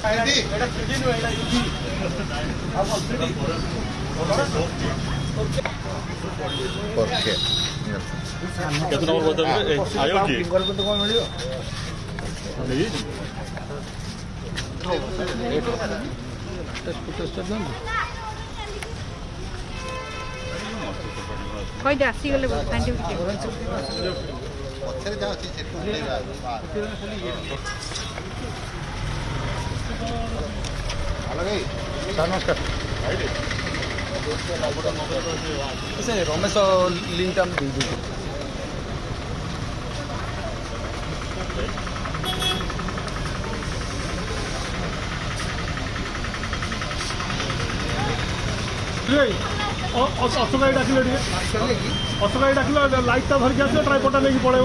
केतना और बदल आयो की फिंगरप्रिंट कोन मिलियो नहीं टेस्ट दन कोई जासी गले साइंटिफिक पछरे जा अछि से हेलो भाई सर नमस्कार से रमेश लिंक हम दे दीजिए अशोक डाकिले अशोक डाकिले लाइट टा धरिक आस ट्राइपडा नहीं पड़ेगा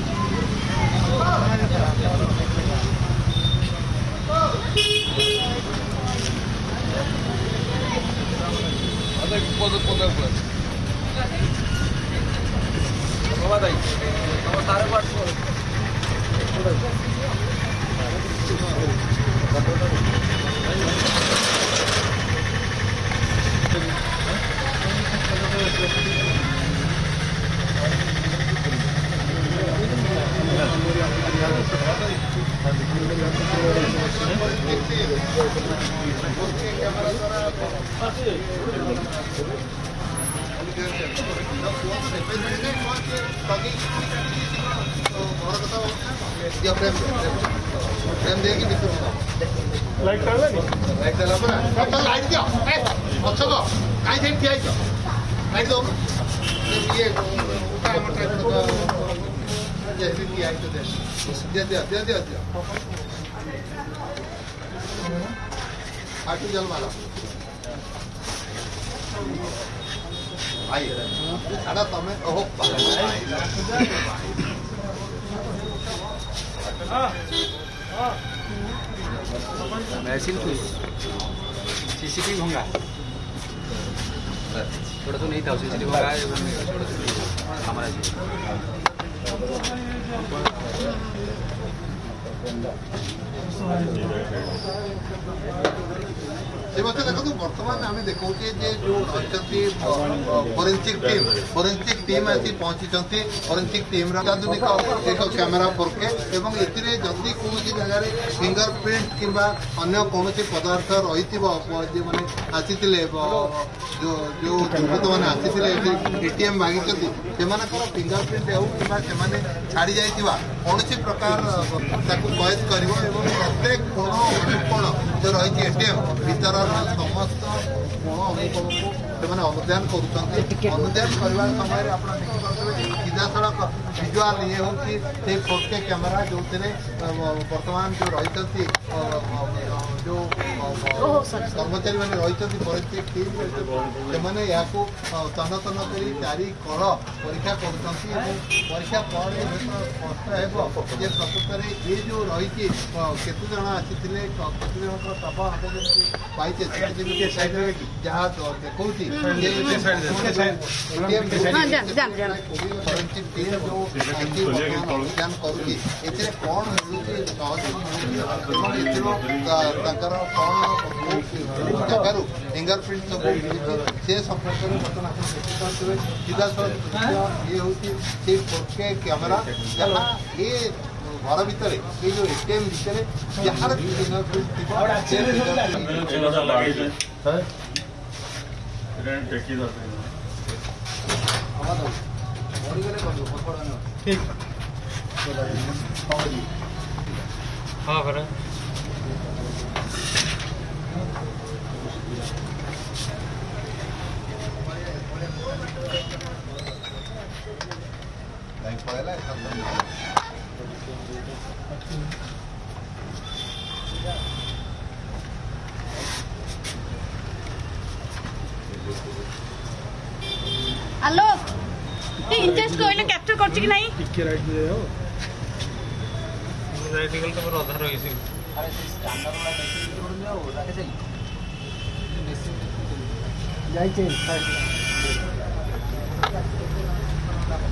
लाइट डाला लाइट दियो अशोक काई थे ठिया छ लाइट दो ये उठा मटर जैसे कि आई तो दे आटू जल माला भाई साडा तमे ओहो मैसिन खुश सीसीटीवी होगा छोटा तो नहीं था सीसीटीवी होगा हमारा से बात देखो बर्तमान आम देखा जो अच्छी फोरेंसिक टीम आसी पहुंची फोरेंसिक टीम आधुनिक एक कैमेरा फोरके एवं एथिरे जदि कौन जगह फिंगरप्रिंट किंबा अन्य कौन पदार्थ रही मैंने आसी जो दुर्गत मैंने आसी एटीएम मागिंट से फिंगरप्रिंट हो कि छाड़ी जाइए कौन प्रकार कैद कर प्रत्येक कोण अनुकोण जो रही एटीएम भीतर समस्त कोण अनुकोण को अनुधान करुँच अनुधान करने समय आप देखिए सीधा सड़क विजुआल ये हूँ 4K कैमेरा जो बर्तमान जो रही जो कर्मचारी मैंने रही फोरेंसिक टीम से तन तन कर चारि कड़ परीक्षा करीक्षा पर स्पष्ट हो प्रकृत में ये जो रही केत जन आसी केत जन शव पाइचे जहाँ देखा फोरेंसिक टीम जो अनुधान करुँच कौन मिलूँ जगार फिंगरप्रिंट सब से संपर्क में बर्तमान आप देखिए सीधा ये हूँ 4K कैमेरा जहाँ ये घर भितर ये जो एटीएम भितर जार फिंगरप्रिंट हाँ करें आलोक इंटरेस्ट कोइले कैप्चर करछि कि नहीं टिके राइट दे हो राइट निकल तो मोर आधार होइसी अरे स्टैंडर्ड वाला मेसेज जोड़ दियो राके जाई मेसेज जाई चेंज